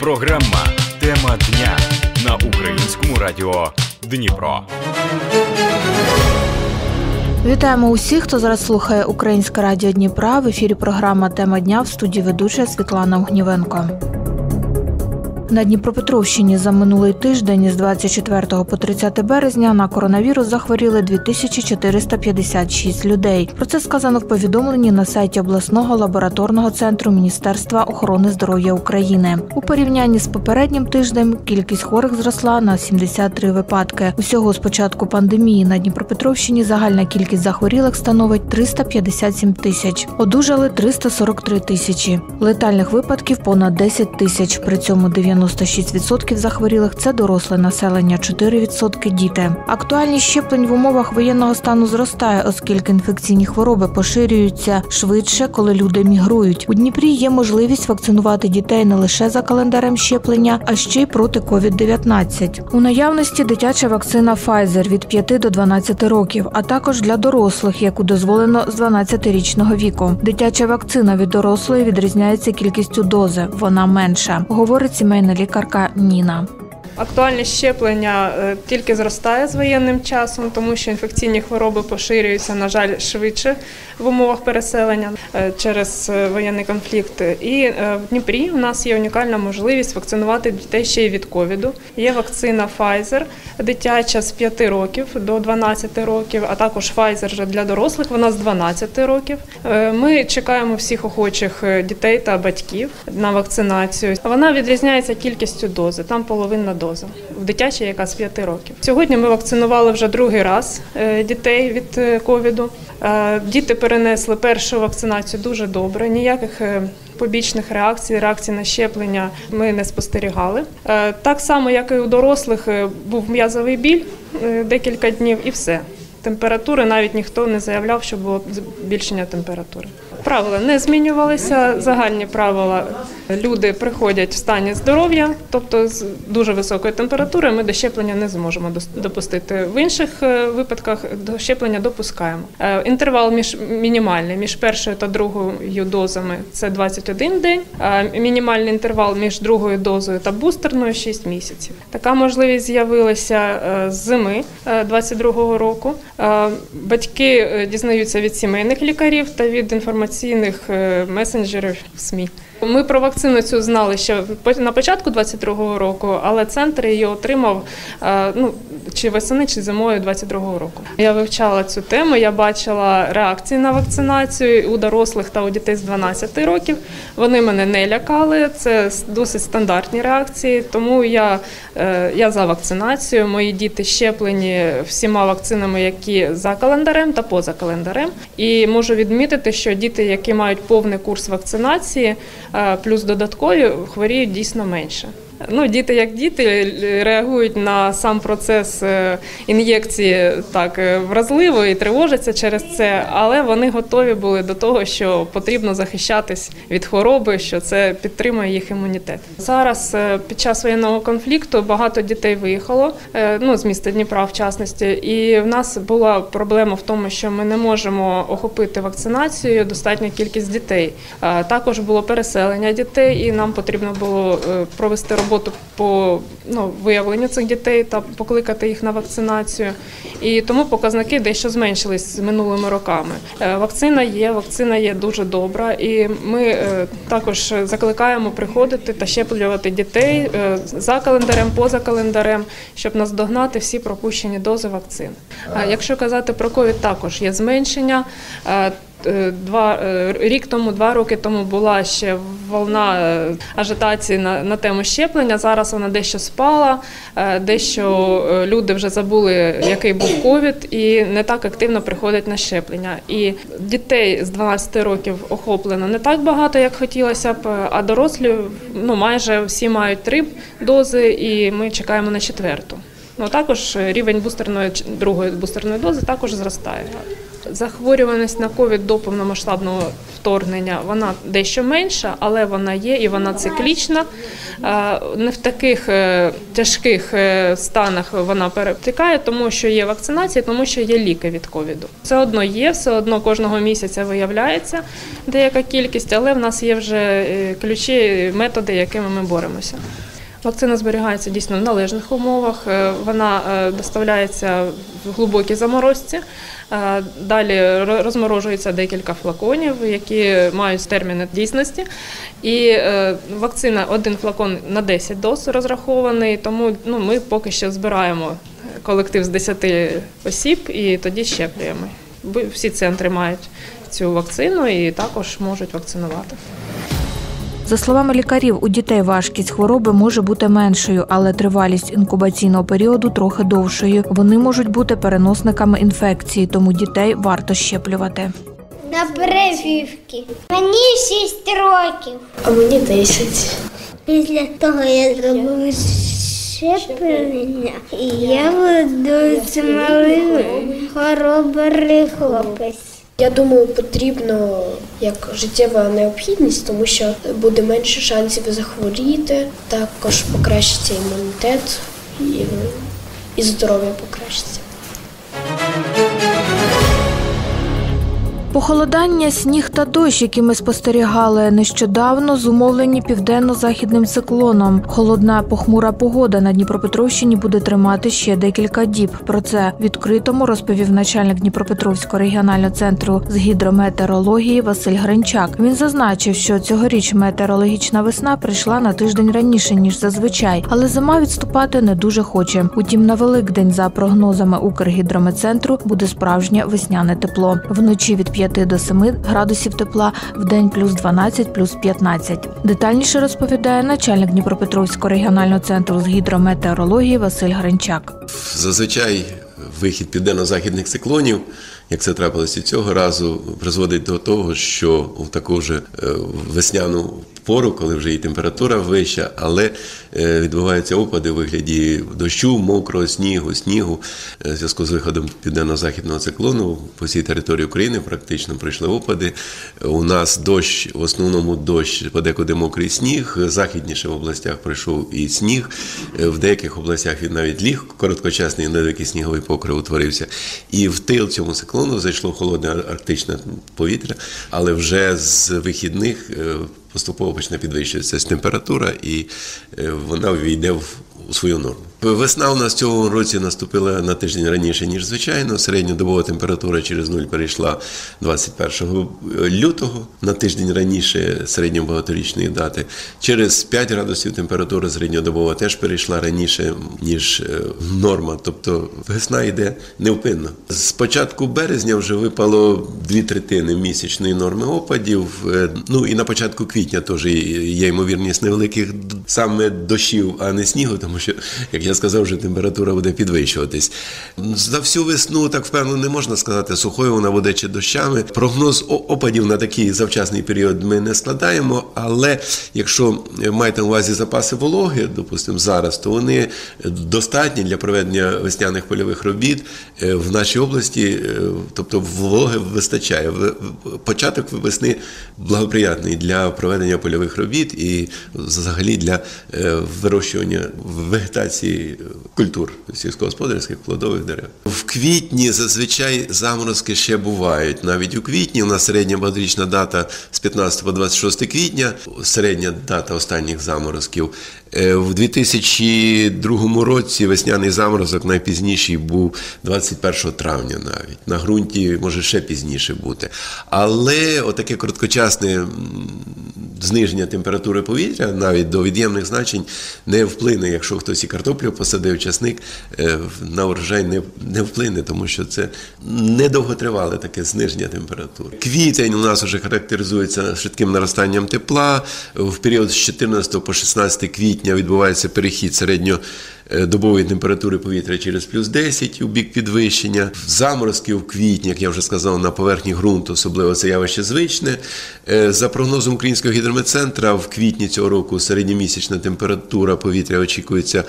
Програма «Тема дня» на Українському радіо Дніпро. Вітаємо усіх, хто зараз слухає Українське радіо Дніпра. В ефірі програма «Тема дня», в студії ведуча Світлана Огнівенко. На Дніпропетровщині за минулий тиждень з 24 по 30 березня на коронавірус захворіли 2456 людей. Про це сказано в повідомленні на сайті обласного лабораторного центру Міністерства охорони здоров'я України. У порівнянні з попереднім тижнем кількість хворих зросла на 73 випадки. Усього з початку пандемії на Дніпропетровщині загальна кількість захворілих становить 357 тисяч. Одужали 343 тисячі. Летальних випадків понад 10 тисяч. При цьому 96% захворілих – це доросле населення, 4% – діти. Актуальність щеплень в умовах воєнного стану зростає, оскільки інфекційні хвороби поширюються швидше, коли люди мігрують. У Дніпрі є можливість вакцинувати дітей не лише за календарем щеплення, а ще й проти COVID-19. У наявності дитяча вакцина Pfizer від 5 до 12 років, а також для дорослих, яку дозволено з 12-річного віку. Дитяча вакцина від дорослої відрізняється кількістю дози, вона менша, говорить сімейна лікарка Ніна. Актуальність щеплення тільки зростає з воєнним часом, тому що інфекційні хвороби поширюються, на жаль, швидше в умовах переселення через воєнний конфлікт. І в Дніпрі у нас є унікальна можливість вакцинувати дітей ще й від ковіду. Є вакцина Pfizer дитяча з 5 років до 12 років, а також Pfizer для дорослих, вона з 12 років. Ми чекаємо всіх охочих дітей та батьків на вакцинацію. Вона відрізняється кількістю дози, там половина доза. В дитячій, яка з 5 років. Сьогодні ми вакцинували вже другий раз дітей від ковіду. Діти перенесли першу вакцинацію дуже добре, ніяких побічних реакцій на щеплення ми не спостерігали. Так само, як і у дорослих, був м'язовий біль декілька днів і все. Температури навіть ніхто не заявляв, що було збільшення температури. Правила не змінювалися, загальні правила. Люди приходять в стані здоров'я, тобто з дуже високою температурою ми до щеплення не зможемо допустити. В інших випадках до щеплення допускаємо. Інтервал мінімальний між першою та другою дозами – це 21 день, а мінімальний інтервал між другою дозою та бустерною – 6 місяців. Така можливість з'явилася з зими 2022 року. Батьки дізнаються від сімейних лікарів та від інформаційних месенджерів СМІ. Ми про вакцину цю знали ще на початку 2022 року, але центр її отримав чи восени, чи зимою 2022 року. Я вивчала цю тему, я бачила реакції на вакцинацію у дорослих та у дітей з 12 років. Вони мене не лякали, це досить стандартні реакції, тому я за вакцинацію. Мої діти щеплені всіма вакцинами, які за календарем та поза календарем. І можу відмітити, що діти, які мають повний курс вакцинації, плюс додаткові, хворіють дійсно менше. Діти як діти реагують на сам процес ін'єкції так вразливо і тривожаться через це, але вони готові були до того, що потрібно захищатись від хвороби, що це підтримує їх імунітет. Зараз під час воєнного конфлікту багато дітей виїхало, з міста Дніпра в частності, і в нас була проблема в тому, що ми не можемо охопити вакцинацією достатню кількість дітей. Також було переселення дітей, і нам потрібно було провести роботу по виявленню цих дітей та покликати їх на вакцинацію. І тому показники дещо зменшились з минулими роками. Вакцина є дуже добра, і ми також закликаємо приходити та щеплювати дітей за календарем, поза календарем, щоб наздогнати всі пропущені дози вакцин. Якщо казати про ковід, також є зменшення. Рік тому, 2 роки тому була ще волна ажитації на тему щеплення. Зараз вона дещо спала, дещо люди вже забули, який був ковід, і не так активно приходять на щеплення. І дітей з 12 років охоплено не так багато, як хотілося б, а дорослі майже всі мають 3 дози, і ми чекаємо на 4-ту. Також рівень другої бустерної дози також зростає. Захворюваність на ковід до повномасштабного вторгнення, вона дещо менша, але вона є і вона циклічна. Не в таких тяжких станах вона перетікає, тому що є вакцинація, тому що є ліки від ковіду. Все одно є, все одно кожного місяця виявляється деяка кількість, але в нас є вже ключі, методи, якими ми боремося. Вакцина зберігається дійсно в належних умовах, вона доставляється в глибокій заморозці, далі розморожується декілька флаконів, які мають терміни дійсності. І вакцина, один флакон на 10 доз розрахований, тому ми поки що збираємо колектив з 10 осіб і тоді щеплюємо. Всі центри мають цю вакцину і також можуть вакцинувати. За словами лікарів, у дітей важкість хвороби може бути меншою, але тривалість інкубаційного періоду трохи довшою. Вони можуть бути переносниками інфекції, тому дітей варто щеплювати. На прививки. Мені 6 років. А мені 10. Після того я зробила щеплення, і я буду малий хоробрий хлопець. Я думаю, потрібно як життєва необхідність, тому що буде менше шансів захворіти, також покращиться імунітет і здоров'я покращиться. Похолодання, сніг та дощ, які ми спостерігали нещодавно, зумовлені південно-західним циклоном. Холодна похмура погода на Дніпропетровщині буде тримати ще декілька діб. Про це відкритому розповів начальник Дніпропетровського регіонального центру з гідрометеорології Василь Гринчак. Він зазначив, що цьогоріч метеорологічна весна прийшла на тиждень раніше, ніж зазвичай, але зима відступати не дуже хоче. Утім, на Великдень, за прогнозами Укргідрометцентру, буде справжнє весняне тепло. Вночі від 5 до 7 градусів тепла, вдень плюс 12, плюс 15. Детальніше розповідає начальник Дніпропетровського регіонального центру з гідрометеорології Василь Гринчак. Зазвичай вихід південно-західних циклонів, як це трапилося цього разу, призводить до того, що в таку вже весняну пору, коли вже і температура вища, але відбуваються опади у вигляді дощу, мокрого снігу. В зв'язку з виходом південно-західного циклону по всій території України практично пройшли опади. У нас дощ, в основному дощ, подекуди мокрий сніг, західніше в областях пройшов і сніг, в деяких областях він навіть ліг, короткочасний невеликий сніговий покрив утворився. І в тил цьому циклону зайшло холодне арктичне повітря, але вже з вихідних поступово почне підвищуватися температура, і вона ввійде у свою норму. Весна у нас цього році наступила на тиждень раніше, ніж звичайно. Середньодобова температура через 0 перейшла 21 лютого, на тиждень раніше середньобагаторічної дати. Через 5 градусів температура середньодобова теж перейшла раніше, ніж норма. Тобто весна йде невпинно. З початку березня вже випало 2/3 місячної норми опадів. І на початку квітня теж є ймовірність невеликих саме дощів, а не снігу, тому що, як я сказав, вже температура буде підвищуватись. За всю весну, так впевнено, не можна сказати, сухою вона буде чи дощами. Прогноз опадів на такий завчасний період ми не складаємо, але якщо маєте на увазі запаси вологи, допустимо, зараз, то вони достатні для проведення весняних польових робіт в нашій області, тобто вологи вистачає. Початок весни благоприятний для проведення польових робіт і взагалі для вирощування вегетації культур сільськогосподарських, плодових дерев. В квітні зазвичай заморозки ще бувають. Навіть у квітні у нас середня багаторічна дата з 15 по 26 квітня, середня дата останніх заморозків. В 2002 році весняний заморозок найпізніший був 21 травня навіть. На ґрунті може ще пізніше бути. Але отаке короткочасне зниження температури повітря навіть до від'ємних значень не вплине, якщо хтось і картоплю посадив, часник, на урожай не вплине, тому що це недовготривале таке зниження температури. Квітень у нас вже характеризується швидким наростанням тепла. В період з 14 по 16 квітня відбувається перехід добової температури повітря через плюс 10 у бік підвищення. Заморозки в квітні, як я вже сказав, на поверхні ґрунту, особливо це явище звичне. За прогнозом Українського гідрометцентру, в квітні цього року середньомісячна температура повітря очікується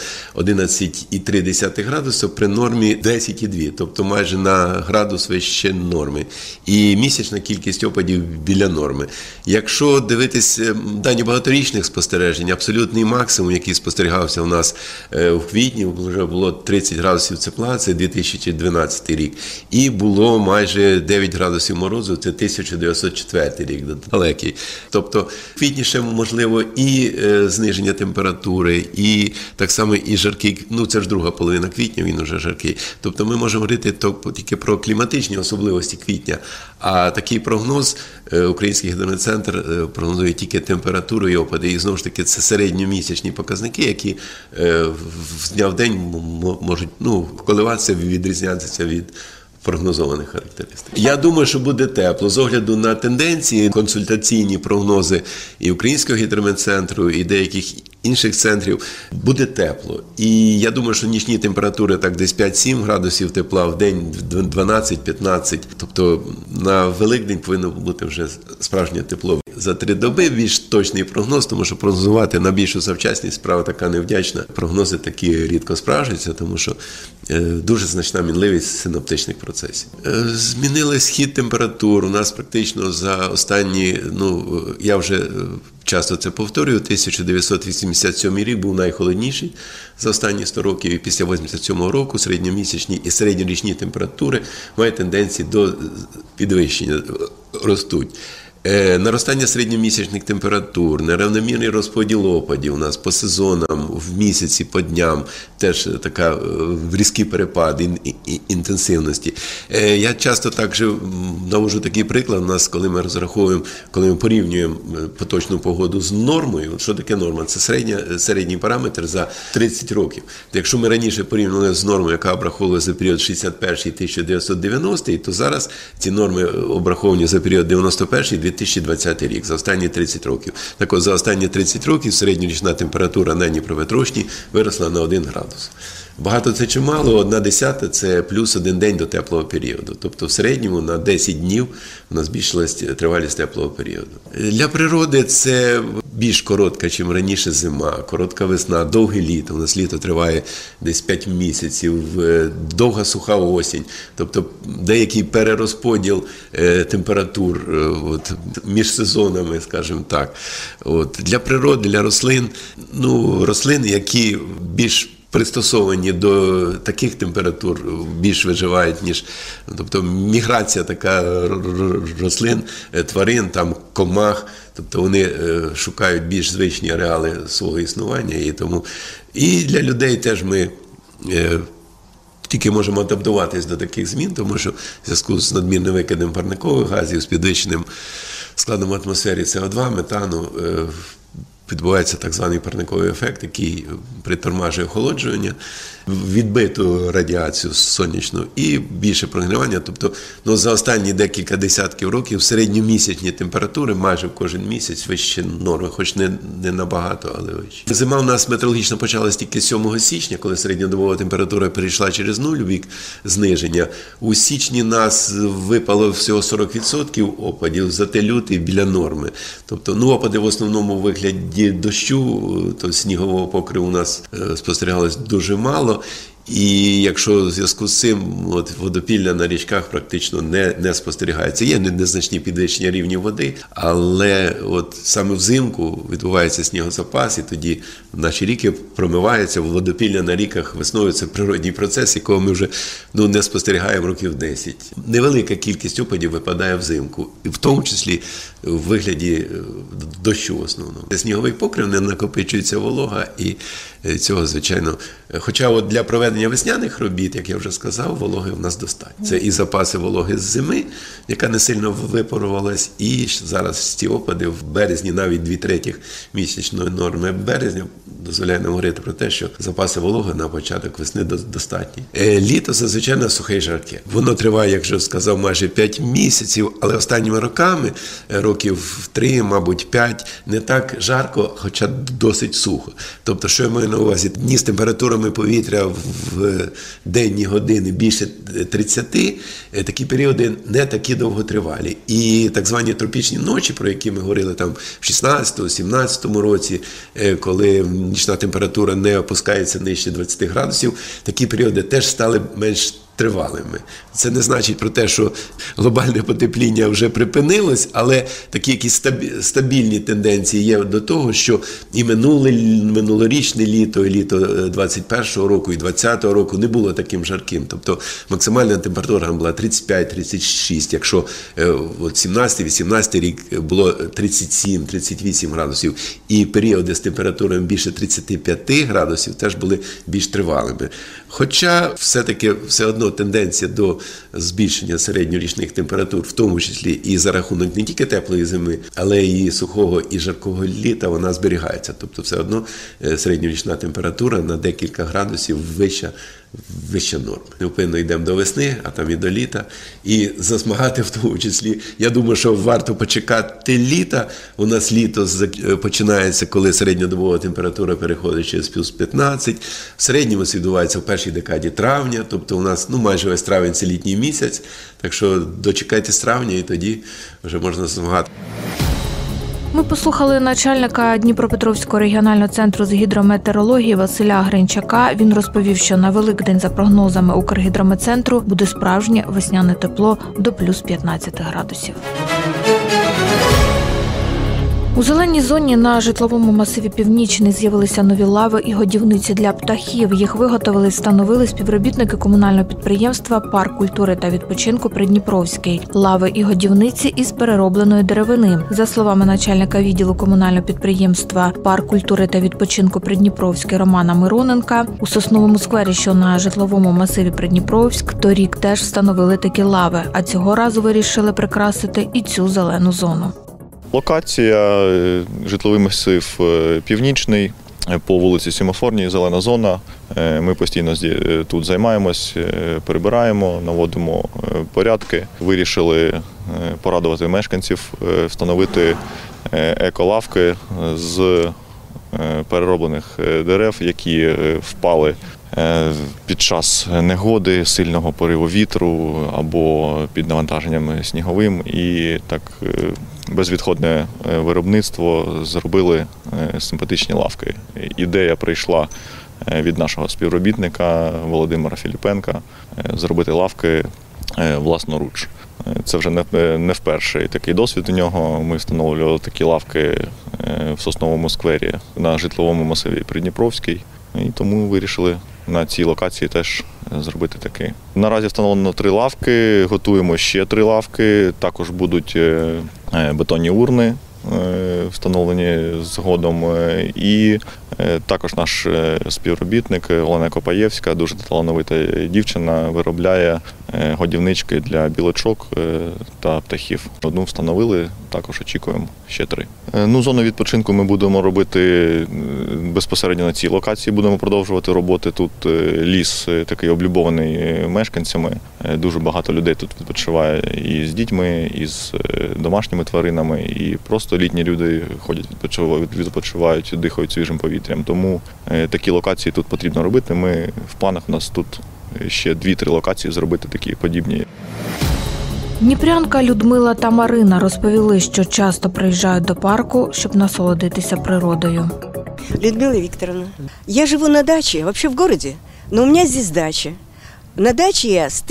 11,3 градуса при нормі 10,2, тобто майже на градус вище норми. І місячна кількість опадів біля норми. Якщо дивитись дані багаторічних спостережень, абсолютний максимум, який спостерігався у нас в квітні, вже було 30 градусів тепла, це 2012 рік, і було майже 9 градусів морозу, це 1904 рік, далекий. Тобто в квітні ще можливо і зниження температури, і так само і жаркий, ну це ж друга половина квітня, він уже жаркий. Тобто ми можемо говорити тільки про кліматичні особливості квітня, а такий прогноз Український гідрометцентр прогнозує тільки температуру і опади. І знову ж таки це середньомісячні показники, які з дня в день можуть коливатися, відрізнятися від прогнозованих характеристик. Я думаю, що буде тепло. З огляду на тенденції, консультаційні прогнози і Українського гідрометцентру, і деяких інших центрів, буде тепло. І я думаю, що нічні температури так десь 5-7 градусів тепла, в день 12-15. Тобто на Великдень повинно бути вже справжнє тепло. За 3 доби більш точний прогноз, тому що прогнозувати на більшу завчасність справа така невдячна. Прогнози такі рідко справжуються, тому що дуже значна мінливість синоптичних процесів. Змінились хід температур. У нас практично за останні, я вже часто це повторюю, 1987 рік був найхолодніший за останні 100 років, і після 87 року середньомісячні і середньорічні температури мають тенденції до підвищення, ростуть. Наростання середньомісячних температур, нерівномірний розподіл опадів у нас по сезонам, в місяці, по дням, теж така різкі перепади інтенсивності. Я часто також наводжу такий приклад у нас, коли ми розраховуємо, коли ми порівнюємо поточну погоду з нормою. Що таке норма? Це середній параметр за 30 років. Якщо ми раніше порівнювали з нормою, яка обраховувалася за період 61-1990, то зараз ці норми обраховані за період 91-2020 рік, за останні 30 років. Так от, за останні 30 років середньорічна температура на Дніпропетровщині виросла на 1 градус. Багато це чи мало? 1/10 – це плюс 1 день до теплого періоду. Тобто в середньому на 10 днів у нас збільшилась тривалість теплого періоду. Для природи це більш коротка, ніж раніше зима, коротка весна, довге літо. У нас літо триває десь 5 місяців, довга суха осінь. Тобто деякий перерозподіл температур між сезонами, скажімо так. Для природи, для рослин, рослини, які більш пристосовані до таких температур, більш виживають, ніж, тобто міграція така рослин, тварин, там комах, тобто вони шукають більш звичні ареали свого існування, і для людей теж ми тільки можемо адаптуватись до таких змін, тому що в зв'язку з надмірним викидом парникових газів, з підвищеним складом в атмосфері СО2, метану, відбувається так званий парниковий ефект, який притормажує охолоджування, відбиту радіацію сонячну і більше прогрівання. Тобто за останні декілька десятків років середньомісячні температури майже кожен місяць вище норми, хоч не набагато, але вище. Зима у нас метеорологічно почалась тільки 7 січня, коли середньодобова температура перейшла через 0 в бік зниження. У січні нас випало всього 40% опадів, зате лютий біля норми. Тобто опади в основному у вигляді дощу, то снігового покриву у нас спостерігалось дуже мало. І якщо в зв'язку з цим водопілля на річках практично не спостерігається. Є незначні підвищення рівнів води, але саме взимку відбувається снігозапас, і тоді наші ріки промиваються, водопілля на ріках весною – це природній процес, якого ми вже не спостерігаємо років 10. Невелика кількість опадів випадає взимку, і в тому числі в вигляді дощу в основному. Сніговий покрив, не накопичується волога, і цього, звичайно, хоча для проведення проведення весняних робіт, як я вже сказав, вологи в нас достатньо. Це і запаси вологи з зими, яка не сильно випарувалась, і зараз ці опади в березні, навіть 2/3 місячної норми березня, дозволяє нам говорити про те, що запаси вологи на початок весни достатні. Літо зазвичай сухе і жарке. Воно триває, як вже сказав, майже 5 місяців, але останніми роками, років 3, мабуть, 5, не так жарко, хоча досить сухо. Тобто, що я маю на увазі? Дні з температурами повітря в денні години більше 30, такі періоди не такі довготривалі. І так звані тропічні ночі, про які ми говорили там в 16-17 році, коли нічна температура не опускається нижче 20 градусів, такі періоди теж стали менш тривалими. Це не значить про те, що глобальне потепління вже припинилось, але такі якісь стабільні тенденції є до того, що і минулорічне літо, і літо 21-го року, і 20-го року не було таким жарким. Тобто максимальна температура була 35-36, якщо 17-18 рік було 37-38 градусів, і періоди з температурою більше 35 градусів теж були більш тривалими. Хоча все-таки все одно тенденція до збільшення середньорічних температур, в тому числі і за рахунок не тільки теплої зими, але і сухого і жаркого літа, вона зберігається. Тобто все одно середньорічна температура на декілька градусів вища норма. Невпинно йдемо до весни, а там і до літа. І засмагати в тому числі, я думаю, що варто почекати літа. У нас літо починається, коли середньодобова температура переходить через плюс 15. В середньому це відбувається в першій декаді травня, тобто у нас майже весь травень – це літній місяць. Так що дочекайтесь травня і тоді вже можна засмагати. Ми послухали начальника Дніпропетровського регіонального центру з гідрометеорології Василя Гринчака. Він розповів, що на Великдень, за прогнозами Укргідрометцентру, буде справжнє весняне тепло до плюс 15 градусів. У зеленій зоні на житловому масиві Північний з'явилися нові лави і годівниці для птахів. Їх виготовили і встановили співробітники комунального підприємства «Парк культури та відпочинку Придніпровський». Лави і годівниці із переробленої деревини. За словами начальника відділу комунального підприємства «Парк культури та відпочинку Придніпровський» Романа Мироненка, у Сосновому сквері, що на житловому масиві Придніпровськ, торік теж встановили такі лави, а цього разу вирішили прикрасити і цю зелену зону. Локація – житловий масив Північний, по вулиці Семафорній, зелена зона. Ми постійно тут займаємось, прибираємо, наводимо порядки. Вирішили порадувати мешканців, встановити еколавки з перероблених дерев, які впали під час негоди, сильного пориву вітру або під навантаженням сніговим. І так безвідходне виробництво зробили симпатичні лавки. Ідея прийшла від нашого співробітника Володимира Філіпенка зробити лавки власноруч. Це вже не вперше такий досвід у нього. Ми встановлювали такі лавки в Сосновому сквері на житловому масиві Придніпровський. І тому вирішили на цій локації теж зробити таке. Наразі встановлено 3 лавки, готуємо ще 3 лавки. Також будуть бетонні урни встановлені згодом. І також наш співробітник Олена Копаєвська, дуже талановита дівчина, виробляє годівнички для білочок та птахів. Одну встановили, також очікуємо ще 3. Зону відпочинку ми будемо робити безпосередньо на цій локації, будемо продовжувати роботи. Тут ліс такий облюбований мешканцями. Дуже багато людей тут відпочиває і з дітьми, і з домашніми тваринами, і просто літні люди ходять, відпочивають, дихають свіжим повітрям. Тому такі локації тут потрібно робити. Ми в планах, у нас тут ще 2-3 локації зробити такі подібні. Дніпрянка Людмила та Марина розповіли, що часто приїжджають до парку, щоб насолодитися природою. Людмила Викторовна, я живу на даче, вообще в городе, но у меня здесь дача. На даче я с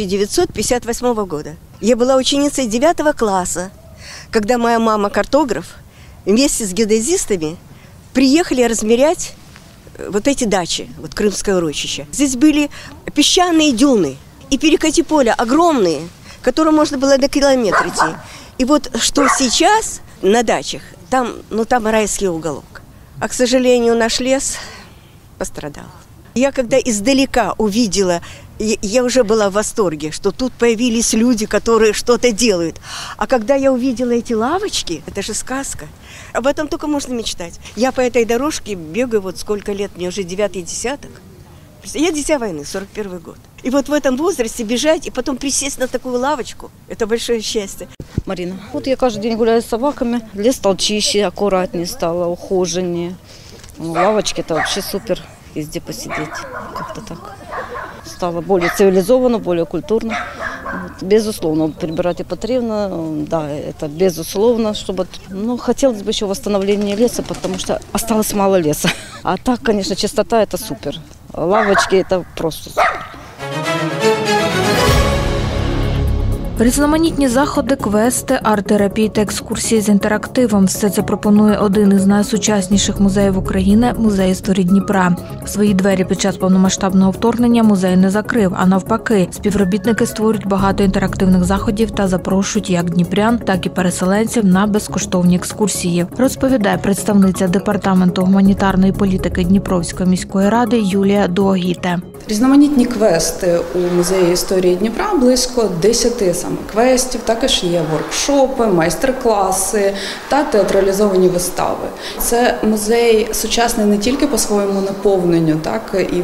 1958 года. Я была ученицей 9 класса, когда моя мама, картограф, вместе с геодезистами приехали размерять вот эти дачи, вот Крымское урочище. Здесь были песчаные дюны и перекати поля огромные, которые можно было на километр идти. И вот что сейчас на дачах, там райский уголок. А, к сожалению, наш лес пострадал. Я когда издалека увидела, я уже была в восторге, что тут появились люди, которые что-то делают. А когда я увидела эти лавочки, это же сказка. Об этом только можно мечтать. Я по этой дорожке бегаю вот сколько лет, мне уже 9-й десяток. Я дитя войны, 41 год. И вот в этом возрасте бежать и потом присесть на такую лавочку – это большое счастье. Марина, вот я каждый день гуляю с собаками. Лес стал чище, аккуратнее стало, ухоженнее. Лавочки – это вообще супер, везде посидеть. Как-то так. Стало более цивилизованно, более культурно. Вот. Безусловно, прибирать и потребно, да, это безусловно, чтобы, ну, хотелось бы еще восстановления леса, потому что осталось мало леса. А так, конечно, чистота – это супер. Лавочки – это просто супер. Різноманітні заходи, квести, арт-терапії та екскурсії з інтерактивом – все це пропонує один із найсучасніших музеїв України – Музей історії Дніпра. Свої двері під час повномасштабного вторгнення музей не закрив, а навпаки, співробітники створюють багато інтерактивних заходів та запрошують як дніпрян, так і переселенців на безкоштовні екскурсії, розповідає представниця Департаменту гуманітарної політики Дніпровської міської ради Юлія Доогіте. Різноманітні квести у Музеї історії Дніпра, близько 10 саме квестів, також є воркшопи, майстер-класи та театралізовані вистави. Це музей сучасний не тільки по своєму наповненню, так, і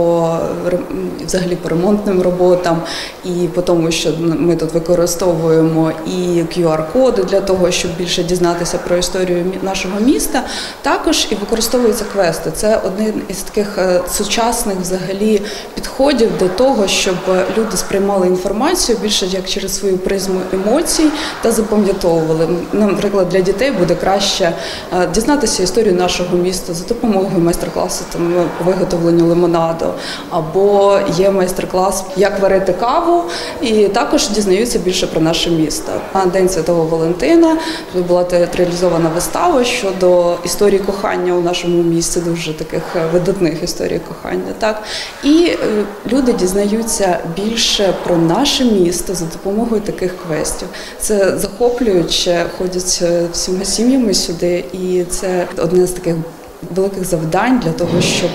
взагалі по ремонтним роботам, і по тому, що ми тут використовуємо і QR-коди для того, щоб більше дізнатися про історію нашого міста, також і використовуються квести. Це один із таких сучасних взагалі підходів до того, щоб люди сприймали інформацію більше як через свою призму емоцій та запам'ятовували. Наприклад, для дітей буде краще дізнатися історію нашого міста за допомогою майстер-класу по виготовленню лимонаду. Або є майстер-клас «Як варити каву», і також дізнаються більше про наше місто. На День Святого Валентина була театралізована вистава щодо історії кохання у нашому місті, дуже таких видатних історій кохання. Так? І люди дізнаються більше про наше місто за допомогою таких квестів. Це захоплююче, ходять всіма сім'ями сюди, і це одне з таких великих завдань для того, щоб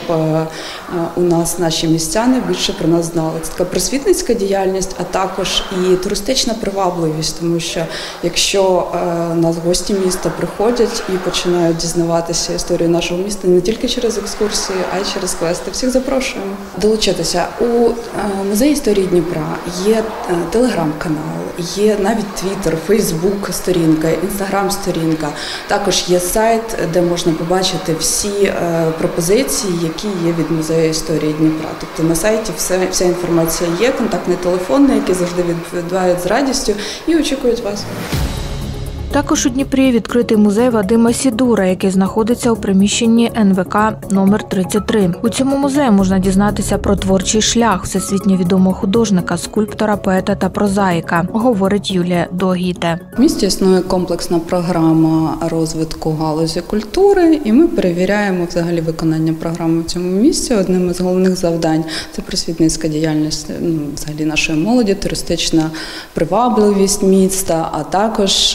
у нас наші містяни більше про нас знали. Це така просвітницька діяльність, а також і туристична привабливість, тому що якщо у нас гості міста приходять і починають дізнаватися історію нашого міста не тільки через екскурсії, а й через квести, всіх запрошуємо долучитися. У Музеї історії Дніпра є телеграм-канал, є навіть Твіттер, Фейсбук сторінка, Інстаграм-сторінка, також є сайт, де можна побачити всі пропозиції, які є від Музею історії Дніпра. Тобто на сайті вся інформація є, контактний телефон, на який завжди відповідають з радістю і очікують вас. Також у Дніпрі відкритий музей Вадима Сідура, який знаходиться у приміщенні НВК номер 33. У цьому музеї можна дізнатися про творчий шлях всесвітньо відомого художника, скульптора, поета та прозаїка, говорить Юлія Доогіте. В місті існує комплексна програма розвитку галузі культури, і ми перевіряємо взагалі виконання програми в цьому місті. Одним із головних завдань – це просвітницька діяльність взагалі нашої молоді, туристична привабливість міста, а також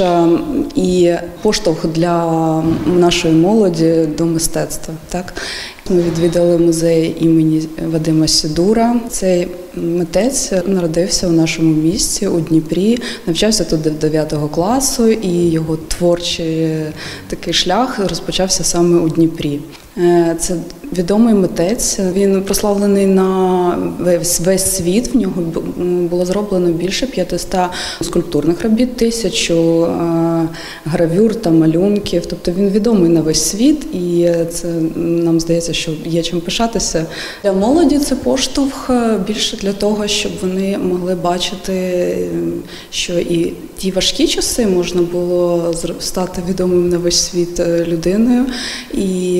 і поштовх для нашої молоді до мистецтва. Так? Ми відвідали музей імені Вадима Сідура. Цей митець народився у нашому місті, у Дніпрі, навчався тут до 9 класу, і його творчий такий шлях розпочався саме у Дніпрі. Це відомий митець, він прославлений на весь світ, в нього було зроблено більше 500 скульптурних робіт, 1000 гравюр та малюнків, тобто він відомий на весь світ, і це нам здається, що є чим пишатися. Для молоді це поштовх більше для того, щоб вони могли бачити, що і ті важкі часи можна було стати відомим на весь світ людиною, і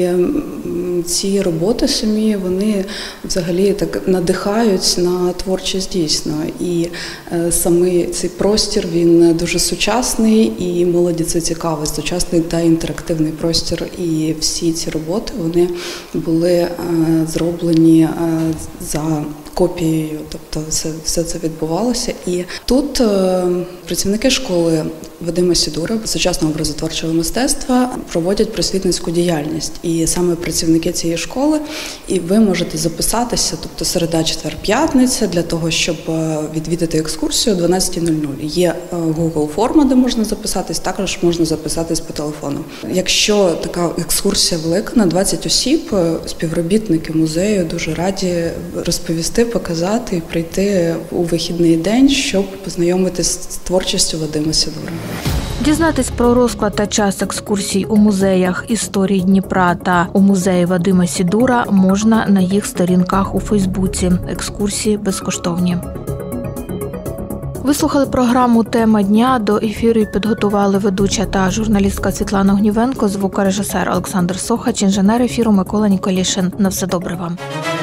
ці роботи самі, вони взагалі так надихають на творчість дійсно. І саме цей простір, він дуже сучасний, і молоді це цікавий, сучасний та інтерактивний простір. І всі ці роботи, вони були зроблені за копією, тобто все це відбувалося. І Тут працівники школи Вадима Сідура сучасного образотворчого мистецтва проводять просвітницьку діяльність. І саме працівники цієї школи, і ви можете записатися, тобто середа, четвер, п'ятниця, для того, щоб відвідати екскурсію о 12:00. Є Google форма, де можна записатись, також можна записатись по телефону. Якщо така екскурсія велика, на 20 осіб, співробітники музею дуже раді розповісти, показати і прийти у вихідний день, щоб познайомитись з творчістю Вадима Сідура. Дізнатись про розклад та час екскурсій у музеях історії Дніпра та у музеї Вадима Сідура можна на їх сторінках у Фейсбуці. Екскурсії безкоштовні. Ви слухали програму «Тема дня». До ефіру підготували ведуча та журналістка Світлана Гнівенко, звукорежисер Олександр Сохач, інженер ефіру Микола Ніколішин. На все добре вам.